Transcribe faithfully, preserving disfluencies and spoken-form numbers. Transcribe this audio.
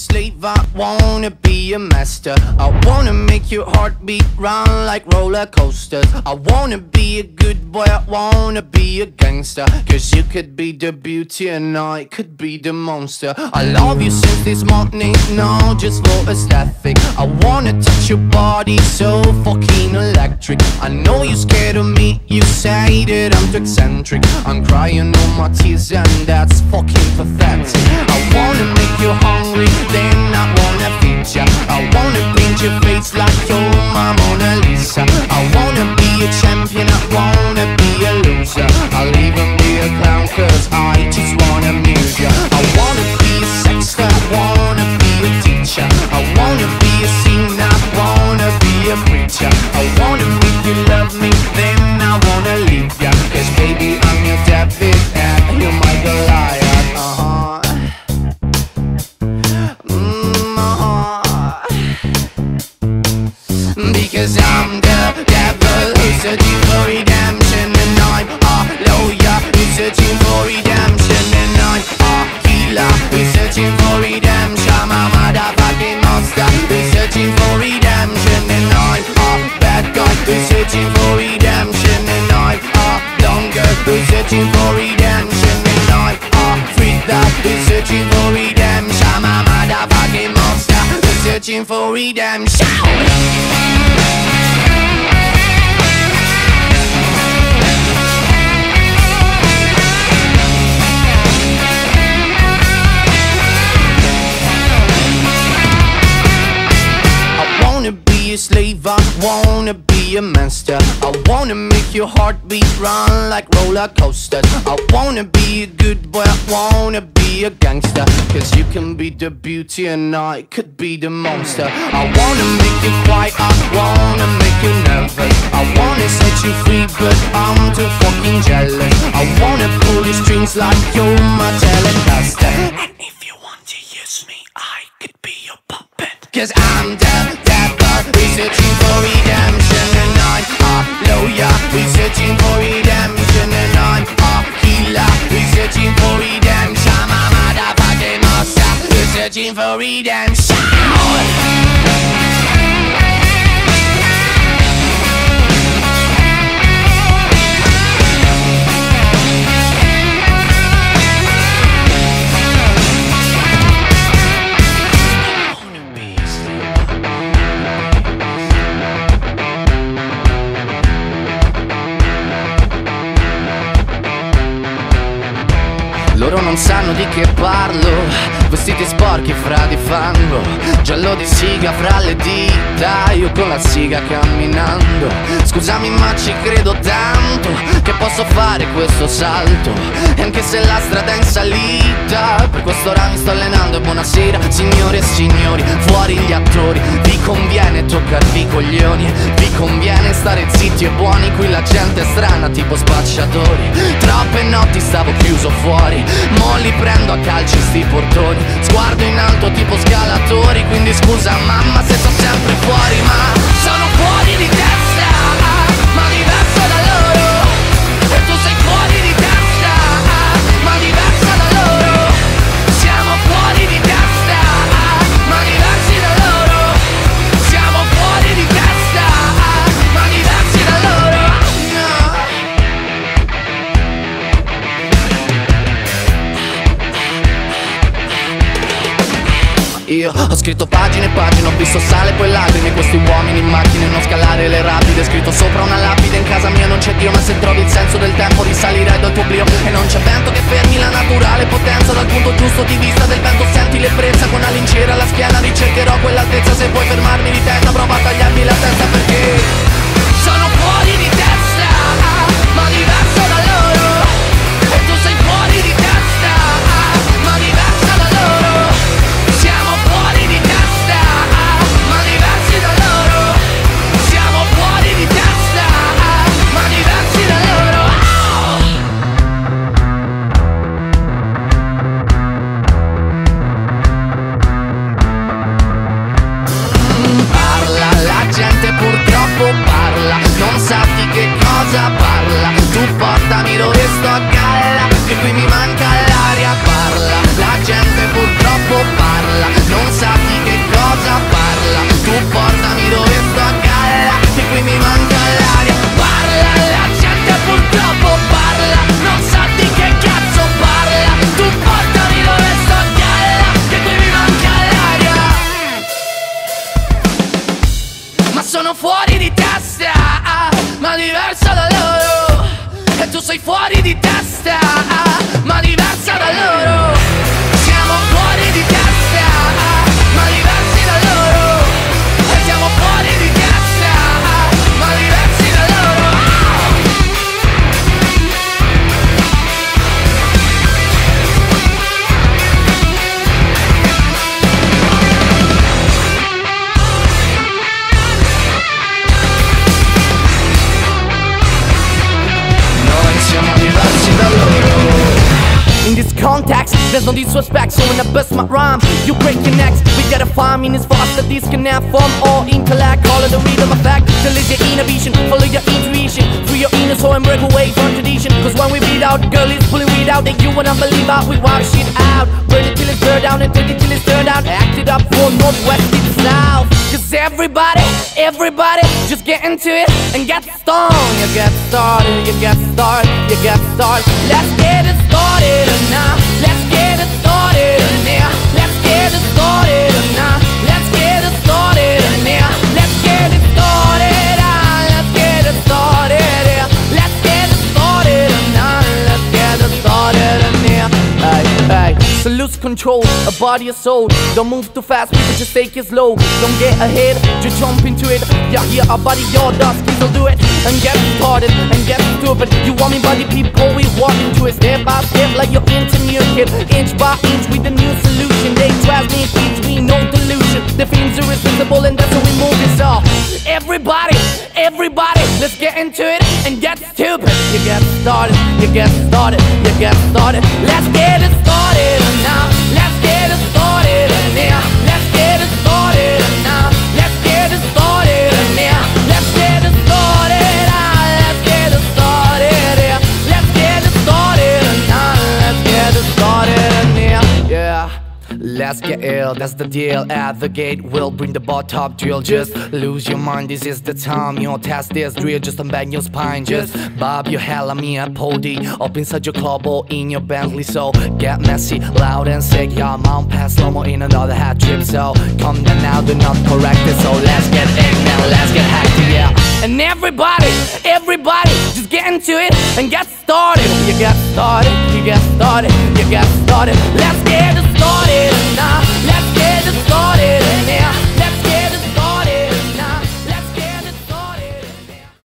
slave, I wanna be a master. I wanna make your heartbeat run like roller coasters. I wanna be a good boy, I wanna be a gangster. Cause you could be the beauty and I could be the monster. I love you since this morning, no, just for aesthetic. I wanna touch your body so fucking electric. I know you're scared of me, you say that I'm too eccentric. I'm crying all my tears and that's fucking pathetic. I wanna make you hungry, then I wanna feed ya. I wanna paint your face like you're my Mona Lisa. I wanna be a champion, I wanna be a loser. I'll even be a clown cause I just wanna amuse ya. I wanna be a sexter, I wanna be a teacher. I wanna be a singer, I wanna be a preacher. I wanna make you love me, then I wanna leave ya. Cause baby I'm your David and you're my Goliath. Uh-huh. Mm, uh-huh. Because I'm the devil who's searching for redemption. And I'm a lawyer who's searching for redemption. And I'm a healer who's searching for redemption. I'm a motherfucking monster who's searching for redemption. And I'm a bad guy who's searching for redemption. And I'm a blonde girl who's searching for redemption. And I'm a freak that who's searching for redemption. I'm a motherfucking monster who's searching for redemption. A slave, I wanna be a master. I wanna make your heartbeat run like roller coasters. I wanna be a good boy, I wanna be a gangster. Cause you can be the beauty and I could be the monster. I wanna make you quiet, I wanna make you nervous. I wanna set you free but I'm too fucking jealous. I wanna pull your strings like you're my Telecaster. And if you want to use me, I could be your puppet. Cause I'm the devil, we're searching for redemption. And I'm a lawyer, we're searching for redemption. And I'm a healer, we're searching for redemption. I'm a motherfucking monster, we're searching for redemption. Loro non sanno di che parlo, vestiti sporchi fra di fango, giallo di siga fra le dita, io con la siga camminando. Scusami ma ci credo tanto che posso fare questo salto, e anche se la strada è in salita, per quest'ora mi sto allenando. E buonasera signore e signori, fuori gli attori, vi conviene toccarvi i coglioni, vi conviene stare zitti e buoni, qui la gente è strana tipo spacciatori. Troppe notti stavo chiuso fuori, mo li prendo a calci sti portoni, sguardo in alto tipo scalatori. Quindi scusa mamma se sto sempre fuori, ma sono fuori di testa, ma diverso da loro. E tu sei fuori di testa, ma diversa da loro. Siamo fuori di testa, ma diversi da loro. Siamo fuori di testa, ma diversi da loro. Io ho scritto pagine e pagine, ho visto sale poi lacrime. Questi uomini in macchine, non scalare le rapide. Scritto sopra una lapide, in casa mia non c'è Dio. Ma se trovi il senso del tempo risalirai dal tuo oblio. E non c'è vento che fermi la naturale potenza. Dal punto giusto di vista del vento senti l'ebbrezza. Con la lincera alla schiena ricercherò quell'altezza. Se vuoi fermarmi di testa prova a tagliarmi la testa, perché sono fuori di testa, ma diverso da loro. E tu sei fuori di testa, ma diversa da loro. Siamo fuori di testa, ma diversi da loro. Siamo fuori di testa, ma diversi da loro. Parla la gente purtroppo. contacts. There's no disrespect, so when I bust my rhyme, you break your necks. We gotta five minutes faster, disconnect from all intellect. Call it the rhythm effect, till it's your inner vision. Follow your intuition, free your inner soul and break away from tradition. Cause when we beat out, girl is pulling weed out, that you wanna believe out, we wild shit out. Burn it till it's burned down and take it till it's turned out. Act it up for northwest and south. Cause everybody, everybody, just get into it and get stoned. You get started, you get started, you get started. Let's get it started now. Let's get it started now. Let's get it started now. Let's get it started now. Let's get it started. ah, Let's get it started. yeah. Let's get it started now. Let's get it started now. Hey, hey. So lose control of body and soul. Don't move too fast, people, just take it slow. Don't get ahead, just jump into it. Yeah, here our body, your dust, will do it. And get started, and get stupid. You want me body, people, we walk into it. Step by step, like you're into new kid. Inch by inch with a new solution. They try me, teach me, no delusion. The films are irresistible and that's how we move it. So everybody, everybody, let's get into it and get stupid. You get started, you get started, you get started. Let's get it started now. Let's get it started now. Let's get it started now. Let's get it started now. Let's get it started. ah, Let's get it started. Yeah. Let's get it started now. Let's get it started now. Yeah. Let's get ill, that's the deal. At the gate, we'll bring the bar top drill. Just lose your mind, this is the time. You don't test this drill, just unbang your spine. Just bob your hell at me at Pody. Up inside your club or in your Bentley. So get messy, loud and sick. Y'all mount past slow-mo in another hat trip. So come down now, do not correct it. So let's get in now, let's get hectic, yeah. And everybody, everybody, just get into it and get started. You get started, you get started, you get started. Let's get